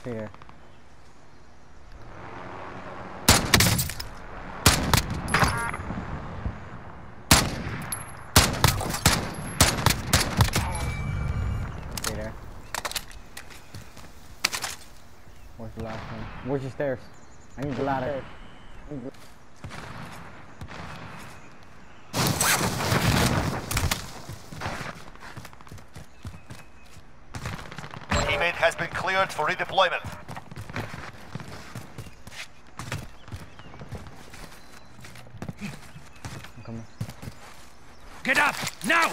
See there. See there. Where's the last one? Where's your stairs? I need the ladder. Teammate has been cleared for redeployment. I'm coming. Get up! Now!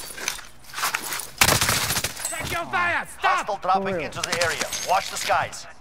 Thank you. Fire! Stop! Hostile dropping into the area. Watch the skies.